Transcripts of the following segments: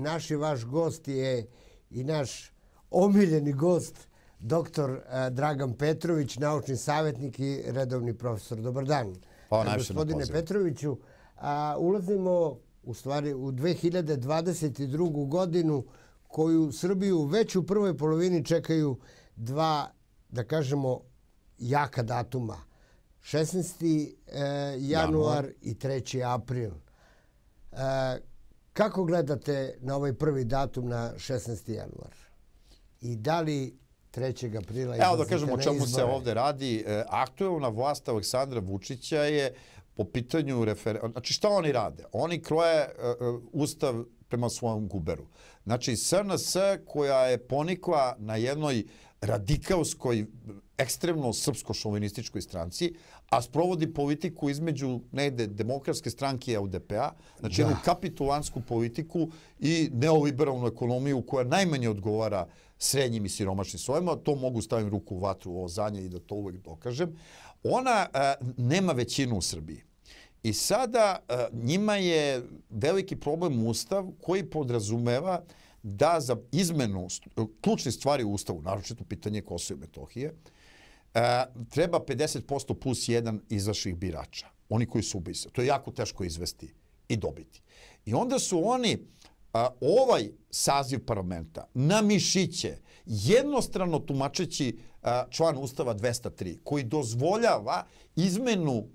naš i vaš gost je i naš omiljeni gost, doktor Dragan Petrović, naučni savjetnik i redovni profesor. Dobar dan. Gospodine Petroviću, ulazimo u stvari u 2022. godinu koju Srbiju već u prvoj polovini čekaju dva, da kažemo, jaka datuma. 16. januar i 3. april. Kako gledate na ovaj prvi datum na 16. januar? I da li 3. aprila izlazite na izbore? Evo da kažemo o čemu se ovde radi. Aktuelna vlast Aleksandra Vučića je po pitanju referenduma. Znači šta oni rade? Oni kroje ustav prema svom guberu. Znači SNS koja je ponikla na jednoj radikalskoj, ekstremno srpsko-šovinističkoj stranci, a sprovodi politiku između negde demokratske stranke i LDP-a, znači jednu kapitulansku politiku i neoliberalnu ekonomiju koja najmanje odgovara srednjim i siromašnim slojevima, to mogu staviti ruku u vatru ovo zanje i da to uvek dokažem, ona nema većinu u Srbiji. I sada njima je veliki problem ustav koji podrazumeva da za izmenu ključnih stvari u ustavu, naročito pitanje Kosova i Metohije, treba 50% plus 1 izašlih birača, oni koji su ubice. To je jako teško izvesti i dobiti. I onda su oni ovaj saziv parlamenta na mišiće, jednostrano tumačeći član ustava 203, koji dozvoljava izmenu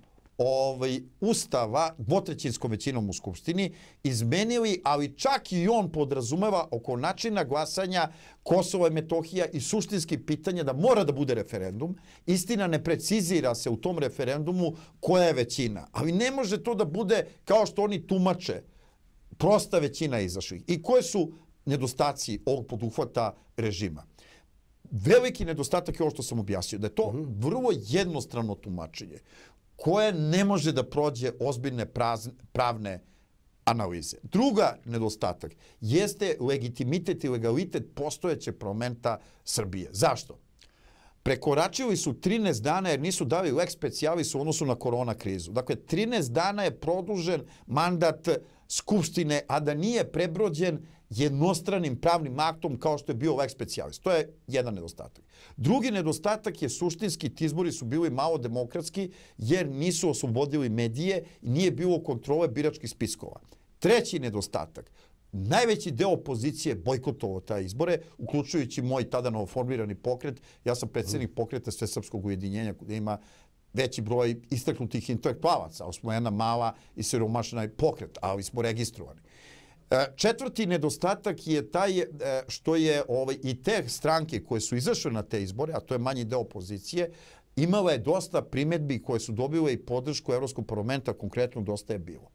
ustava dvotrećinskom većinom u Skupštini, izmenili, ali čak i on podrazumeva oko načina glasanja Kosova i Metohija i suštinskih pitanja da mora da bude referendum. Istina, ne precizira se u tom referendumu koja je većina, ali ne može to da bude kao što oni tumače, prosta većina izašlih. I koje su nedostaci ovog poduhvata režima? Veliki nedostatak je ovo što sam objasnio, da je to vrlo jednostrano tumačenje koje ne može da prođe ozbiljne pravne analize. Druga nedostatak jeste legitimitet i legalitet postojećeg parlamenta Srbije. Zašto? Prekoračili su 13 dana jer nisu dali lex specialis u odnosu na korona krizu. Dakle, 13 dana je produžen mandat Skupštine, a da nije prebrođen jednostranim pravnim aktom kao što je bio lex specialis. To je jedan nedostatak. Drugi nedostatak je suštinski, ti izbori su bili malo demokratski jer nisu oslobodili medije i nije bilo kontrole biračkih spiskova. Treći nedostatak, najveći deo opozicije bojkotovao taj izbore, uključujući moj tada novoformirani pokret. Ja sam predsjednik pokreta Svesrpskog ujedinjenja gdje ima veći broj istaknutih intelektualaca, ali smo jedna mala i siromašna pokret, ali smo registrovani. Četvrti nedostatak je taj što je i te stranke koje su izašle na te izbore, a to je manji deo opozicije, imala je dosta primjedbi koje su dobile i podršku Evropskog parlamenta, konkretno dosta je bilo.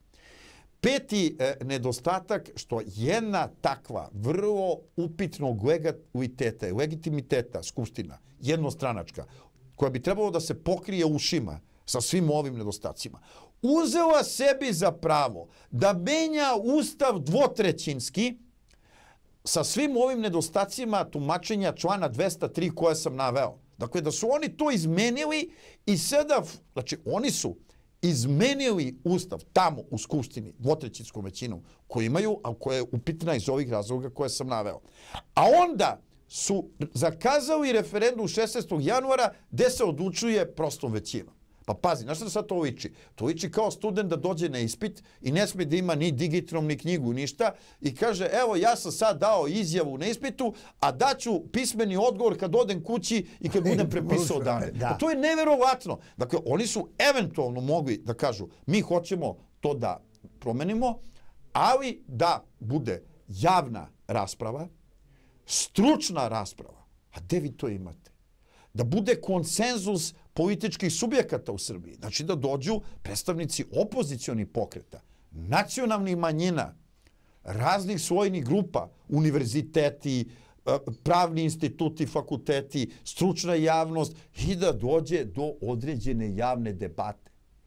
Peti nedostatak što jedna takva vrlo upitnog legitimiteta Skupština, jednostranačka, koja bi trebalo da se pokrije ušima sa svim ovim nedostacima, uzela sebi za pravo da menja ustav dvotrećinski sa svim ovim nedostacima tumačenja člana 203 koje sam naveo. Dakle, da su oni to izmenili i sada, znači oni su izmenili ustav tamo u Skupštini dvotrećinskom većinom koju imaju, a koja je upitna iz ovih razloga koje sam naveo. A onda su zakazali referendum 16. januara gde se odlučuje prostom većinom. Pa pazi, znaš što sad to liči? To liči kao student da dođe na ispit i ne smije da ima ni digitron, ni knjigu, ništa i kaže, evo ja sam sad dao izjavu na ispitu, a daću pismeni odgovor kad odem kući i kad budem prepisao dane. Pa to je neverovatno. Dakle, oni su eventualno mogli da kažu, mi hoćemo to da promenimo, ali da bude javna rasprava, stručna rasprava. A gde vi to imate? Da bude konsenzus političkih subjekata u Srbiji. Znači da dođu predstavnici opozicionih pokreta, nacionalnih manjina, raznih svojnih grupa, univerziteti, pravni instituti, fakulteti, stručna javnost i da dođe do određene javne debate.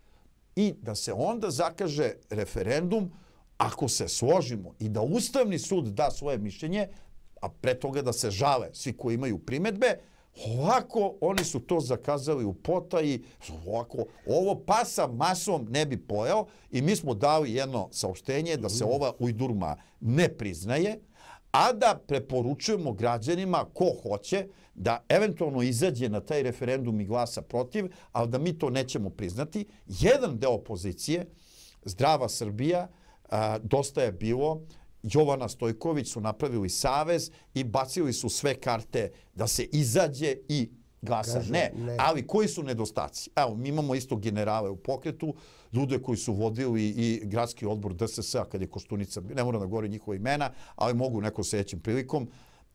I da se onda zakaže referendum, ako se složimo i da Ustavni sud da svoje mišljenje, a pre toga da se žale svi koji imaju primedbe, Ovako, oni su to zakazali u potaji, ovako, ovo pasa masom ne bi pojao i mi smo dali jedno saopštenje da se ova ujdurma ne priznaje, a da preporučujemo građanima ko hoće da eventualno izađe na taj referendum i glasa protiv, ali da mi to nećemo priznati. Jedan deo opozicije, Zdrava Srbija, Dosta je bilo, Jovana Stojković su napravili savez i bacili su sve karte da se izađe i glasa. Ne, ali koji su nedostaci? Evo, mi imamo isto generale u pokretu, ljude koji su vodili i gradski odbor DSS-a kad je Koštunica, ne moram da govorim njihova imena, ali mogu nekom sljedećim prilikom.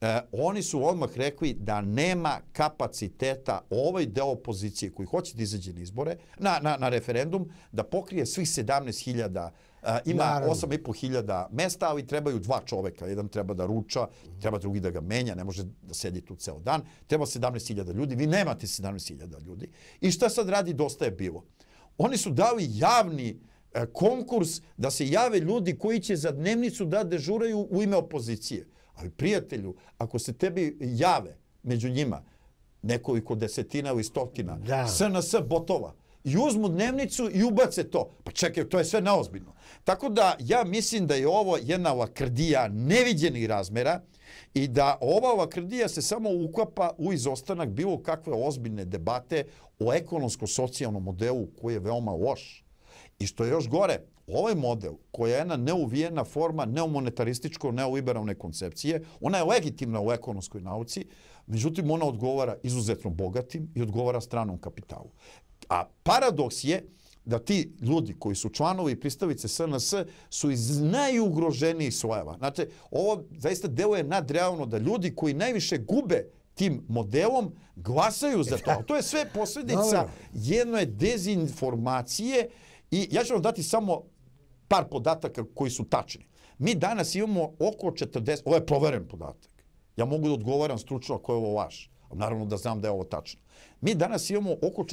Oni su odmah rekli da nema kapaciteta ovaj deo opozicije koji hoće da izađe na izbore, na referendum, da pokrije svih 17.000. Ima 8.500 mesta, ali trebaju 2 čoveka. Jedan treba da ruča, treba drugi da ga menja, ne može da sedi tu ceo dan. Treba 17.000 ljudi, vi nemate 17.000 ljudi. I šta sad radi Dosta je bilo? Oni su dali javni konkurs da se jave ljudi koji će za dnevnicu da dežuraju u ime opozicije. Ali prijatelju, ako se tebi jave među njima nekoliko desetina ili stotina SNS botova i uzmu dnevnicu i ubace to, pa čekaj, to je sve neozbiljno. Tako da ja mislim da je ovo jedna lakrdija neviđenih razmera i da ova lakrdija se samo uklapa u izostanak bilo kakve ozbiljne debate o ekonomsko-socijalnom modelu koji je veoma loš. I što je još gore, ovaj model, koja je jedna neuvijena forma neomonetarističko-neoliberalne koncepcije, ona je legitimna u ekonomskoj nauci, međutim ona odgovara izuzetno bogatim i odgovara stranom kapitalu. A paradoks je da ti ljudi koji su članovi i pristavice SNS su iz najugroženijih slojeva. Znači, ovo zaista deluje nadrealno da ljudi koji najviše gube tim modelom glasaju za to. To je sve posljedica jedne dezinformacije i ja ću vam dati samo par podataka koji su tačni. Mi danas imamo oko 40, ovo je proveren podatak, ja mogu da odgovaram stručno ako je ovo laž, naravno da znam da je ovo tačno. Mi danas imamo oko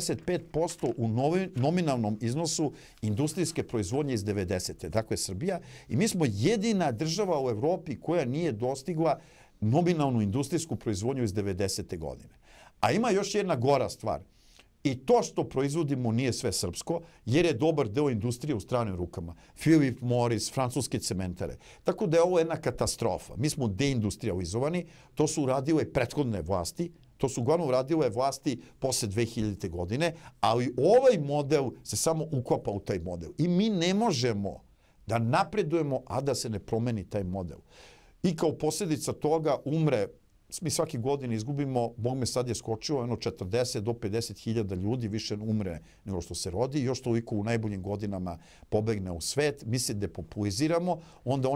45% u nominalnom iznosu industrijske proizvodnje iz 90. Dakle, Srbija. I mi smo jedina država u Evropi koja nije dostigla nominalnu industrijsku proizvodnju iz 90. godine. A ima još jedna gora stvar. I to što proizvodimo nije sve srpsko, jer je dobar deo industrije u stranim rukama. Philip Morris, francuske cementare. Tako da je ovo jedna katastrofa. Mi smo deindustrializovani, to su uradile prethodne vlasti, to su uglavnom uradile vlasti posle 2000. godine, ali ovaj model se samo uklapa u taj model. I mi ne možemo da napredujemo, a da se ne promeni taj model. I kao posljedica toga umre, mi svaki godin izgubimo, Bog me sad je skočilo, 40 do 50.000 ljudi više umre nego što se rodi, još toliko u najboljim godinama pobegne u svet, mi se depopuliziramo, onda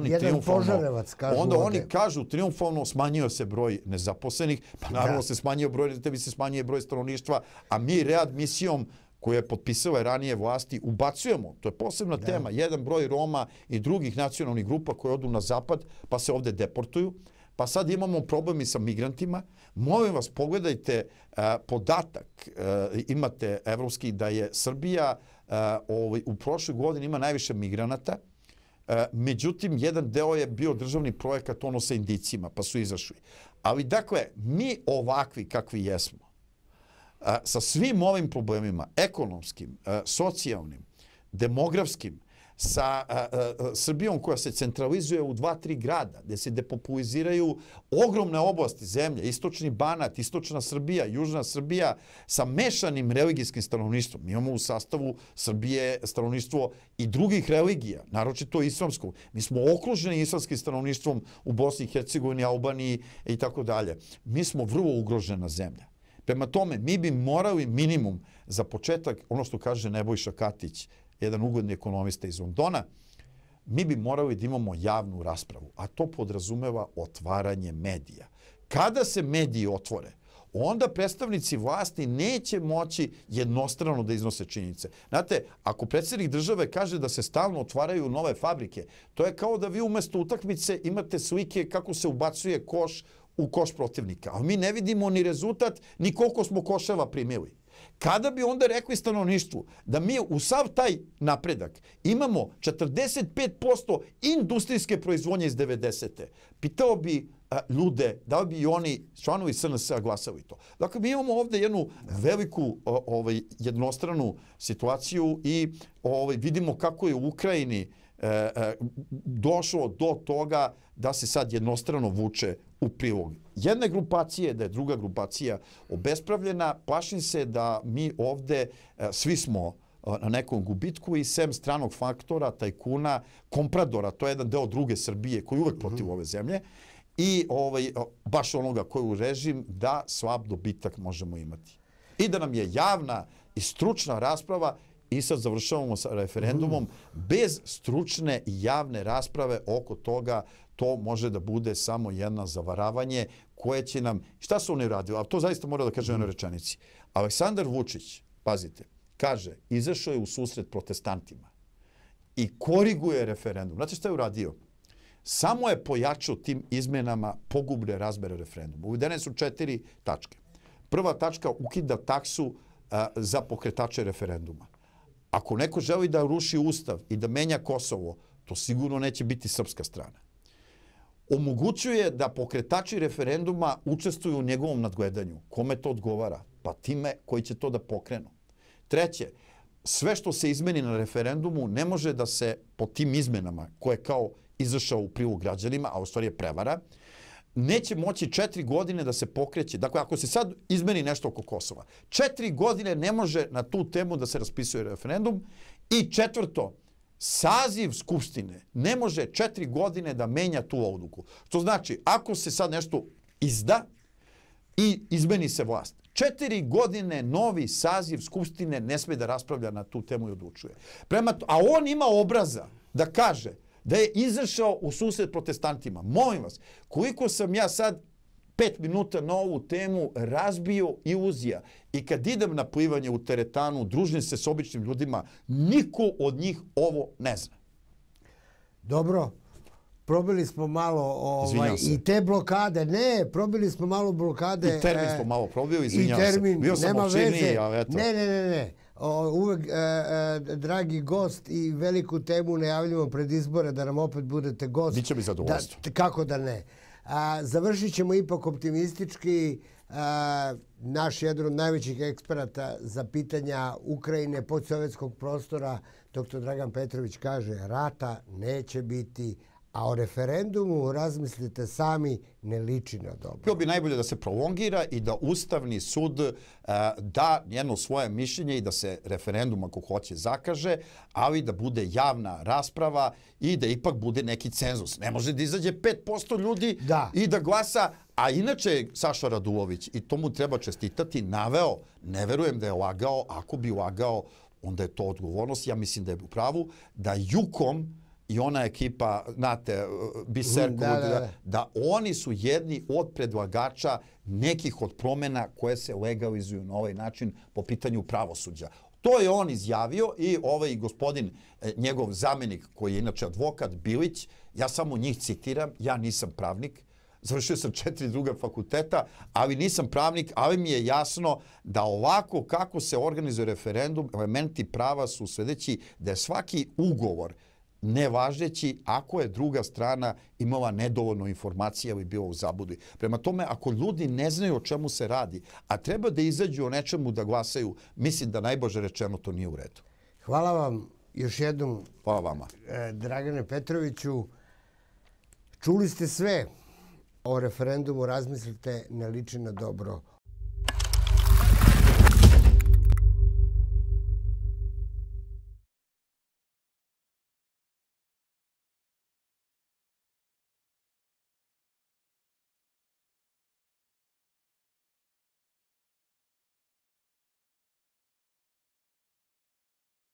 oni kažu triumfalno smanjio se broj nezaposlenih, pa naravno se smanjio broj, tebi se smanjuje broj stanovništva, a mi readmisijom koje je potpisala ranije vlasti, ubacujemo, to je posebna tema, jedan broj Roma i drugih nacionalnih grupa koje odu na zapad, pa se ovde deportuju. Pa sad imamo problemi sa migrantima. Molim vas, pogledajte podatak, imate evropski, da je Srbija u prošloj godini ima najviše migranata, međutim, jedan deo je bio državni projekat sa Indicima, pa su izašli. Ali dakle, mi ovakvi kakvi jesmo, sa svim ovim problemima, ekonomskim, socijalnim, demografskim, sa Srbijom koja se centralizuje u 2-3 grada, gdje se depopuliziraju ogromne oblasti zemlje, istočni Banat, istočna Srbija, južna Srbija, sa mešanim religijskim stanovništvom. Mi imamo u sastavu Srbije stanovništvo i drugih religija, naročito islamskog. Mi smo okruženi islamskim stanovništvom u Bosni i Hercegovini, Albaniji i tako dalje. Mi smo vrlo ugrožena zemlja. Prema tome, mi bi morali minimum za početak, ono što kaže Nebojša Katić, jedan ugodni ekonomista iz Londona, mi bi morali da imamo javnu raspravu, a to podrazumeva otvaranje medija. Kada se mediji otvore, onda predstavnici vlasti neće moći jednostrano da iznose činjenice. Znate, ako predsjednik države kaže da se stalno otvaraju nove fabrike, to je kao da vi umjesto utakmice imate slike kako se ubacuje koš u koš protivnika. A mi ne vidimo ni rezultat, ni koliko smo koševa primili. Kada bi onda rekli stanovništvu da mi u sav taj napredak imamo 45% industrijske proizvodnje iz 90. Pitao bi ljude, da li bi i oni članovi SNS-a glasali to. Dakle, mi imamo ovdje jednu veliku jednostranu situaciju i vidimo kako je u Ukrajini došlo do toga da se sad jednostrano vuče u prilog jedne grupacije, da je druga grupacija obespravljena. Plašim se da mi ovdje svi smo na nekom gubitku i sem stranog faktora, tajkuna, kompradora, to je jedan deo druge Srbije koji je uvek protiv ove zemlje i baš onoga koji je u režim, da slab dobitak možemo imati. I da nam je javna i stručna rasprava, i sad završavamo sa referendumom, bez stručne i javne rasprave oko toga, to može da bude samo jedno zavaravanje koje će nam... Šta su oni radili? A to zaista mora da kažem jednoj rečenici. Aleksandar Vučić, pazite, kaže, izašao je u susret protestantima i koriguje referendum. Znate šta je uradio? Samo je pojačao tim izmenama pogubne razmere referenduma. Uvedene su 4 tačke. Prva tačka ukida taksu za pokretače referenduma. Ako neko želi da ruši ustav i da menja Kosovo, to sigurno neće biti srpska strana. Omogućuje da pokretači referenduma učestvuju u njegovom nadgledanju. Kome to odgovara? Pa time koji će to da pokrenu. Treće, sve što se izmeni na referendumu ne može da se po tim izmenama, koje je kao izašao u prilog građanima, a u stvari je prevara, neće moći 4 godine da se pokreće. Dakle, ako se sad izmeni nešto oko Kosova, 4 godine ne može na tu temu da se raspisuje referendum. I četvrto, saziv Skupštine ne može 4 godine da menja tu odluku. Što znači, ako se sad nešto izda i izmeni se vlast, 4 godine novi saziv Skupštine ne sme da raspravlja na tu temu i odlučuje. A on ima obraza da kaže da je izašao u susret protestantima. Molim vas, koliko sam ja sad 5 minuta na ovu temu razbio iluzija i kad idem na plivanje u teretanu, družim se s običnim ljudima, niko od njih ovo ne zna. Dobro, probili smo malo i te blokade. Ne, probili smo malo blokade. I termin smo malo probili, izvinjavam se. Bio sam općeniji, ali eto. Ne. Uvek, dragi gost, i veliku temu najavljamo pred izbore, da nam opet budete gost. Biće mi zadovoljstvo. Kako da ne. Završit ćemo ipak optimistički. Naš jedan od najvećih eksperata za pitanja Ukrajine, podsovjetskog prostora, dr. Dragan Petrović, kaže rata neće biti, a o referendumu razmislite sami, ne liči na dobro. Bilo bi najbolje da se prolongira i da Ustavni sud da jedno svoje mišljenje i da se referendum, ako hoće, zakaže, ali da bude javna rasprava i da ipak bude neki cenzus. Ne može da izađe 5% ljudi i da glasa, a inače Saša Radulović, i to mu treba čestitati, naveo, ne verujem da je lagao, ako bi lagao, onda je to odgovornost, ja mislim da je u pravu, da Jukom i ona ekipa, znate, Biserko, da oni su jedni od predlagača nekih od promjena koje se legalizuju na ovaj način po pitanju pravosuđa. To je on izjavio i ovaj gospodin, njegov zamenik, koji je inače advokat, Bilić, ja samo njih citiram, ja nisam pravnik, završio sam 4 druga fakulteta, ali nisam pravnik, ali mi je jasno da ovako kako se organizuje referendum, elementi prava su sledeći da je svaki ugovor nevažeći ako je druga strana imala nedovoljno informacija ili bilo u zabludi. Prema tome, ako ljudi ne znaju o čemu se radi, a treba da izađu o nečemu da glasaju, mislim da najbolje rečeno to nije u redu. Hvala vam još jednom. Hvala vama. Dragane Petroviću, čuli ste sve o referendumu, razmislite, ne liči na dobro.